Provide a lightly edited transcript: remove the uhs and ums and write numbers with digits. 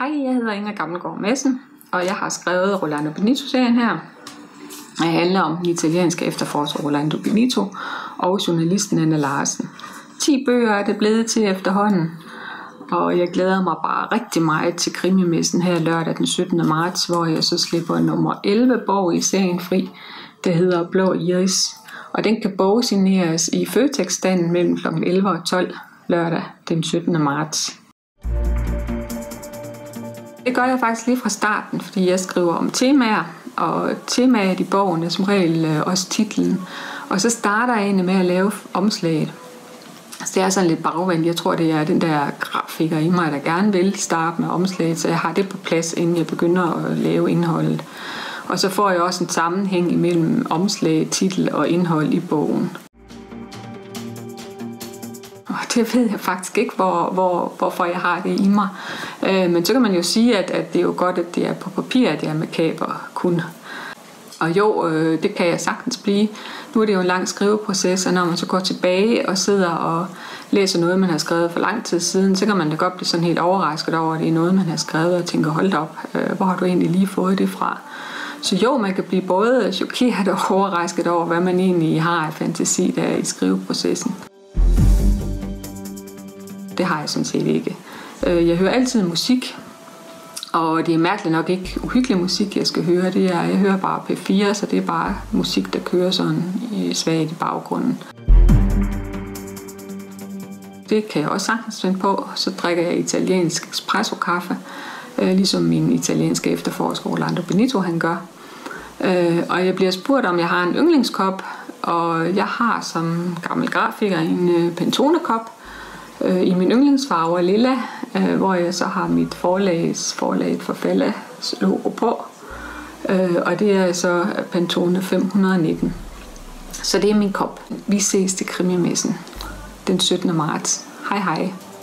Hej, jeg hedder Inger Gammelgaard Madsen, og jeg har skrevet Rolando Benito-serien her. Det handler om den italienske efterforsker Rolando Benito og journalisten Anna Larsen. 10 bøger er det blevet til efterhånden, og jeg glæder mig bare rigtig meget til krimimessen her lørdag den 17. marts, hvor jeg så slipper nummer 11 bog i serien fri. Det hedder Blå Iris, og den kan bogsigneres i Føtex-standen mellem kl. 11 og 12 lørdag den 17. marts. Det gør jeg faktisk lige fra starten, fordi jeg skriver om temaer, og temaet i bogen er som regel også titlen. Og så starter jeg egentlig med at lave omslaget. Så det er sådan lidt bagvendt. Jeg tror, det er den der grafiker i mig, der gerne vil starte med omslaget, så jeg har det på plads, inden jeg begynder at lave indholdet. Og så får jeg også en sammenhæng imellem omslag, titel og indhold i bogen. Det ved jeg faktisk ikke, hvorfor jeg har det i mig. Men så kan man jo sige, at det er jo godt, at det er på papir, at jeg er makaber kun. Og jo, det kan jeg sagtens blive. Nu er det jo en lang skriveproces, og når man så går tilbage og sidder og læser noget, man har skrevet for lang tid siden, så kan man da godt blive sådan helt overrasket over, at det er noget, man har skrevet, og tænker, hold op, hvor har du egentlig lige fået det fra? Så jo, man kan blive både chokeret og overrasket over, hvad man egentlig har af fantasi der i skriveprocessen. Det har jeg sådan set ikke. Jeg hører altid musik, og det er mærkeligt nok ikke uhyggelig musik, jeg skal høre. Jeg hører bare P4, så det er bare musik, der kører sådan svagt i baggrunden. Det kan jeg også sagtens finde på. Så drikker jeg italiensk espresso-kaffe, ligesom min italienske efterforsker Rolando Benito han gør. Og jeg bliver spurgt, om jeg har en yndlingskop, og jeg har som gammel grafiker en Pantone-kop, i min yndlingsfarve lilla, hvor jeg så har mit forlaget Farfallas logo på, og det er så Pantone 519. Så det er min kop. Vi ses til krimimessen den 17. marts. Hej hej.